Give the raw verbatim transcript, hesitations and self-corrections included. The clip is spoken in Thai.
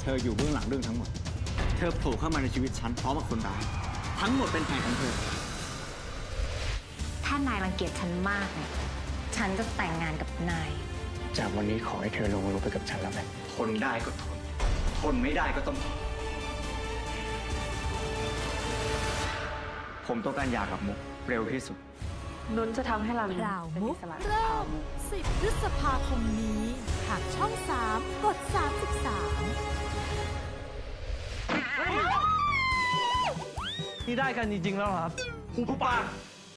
ธออยู่เบื้องหลังเรื่องทั้งหมดเธอโผล่เข้ามาในชีวิตฉันพร้อมกับคนร้ายทั้งหมดเป็นแผนของเธอถ้านายรังเกียจฉันมากเนี่ยฉันจะแต่งงานกับนายจากวันนี้ขอให้เธอลงมือไปกับฉันแล้วกันทนได้ก็ทนทนไม่ได้ก็ต้องทนผมต้องการหย่ากับมุกเร็วที่สุดนุ้นจะทำให้เราราวมุกเริ่มสิบพฤษภาคมนี้ทางช่องสามกดสามสิบสามนี่ได้กันจริงๆแล้วครับหูปาก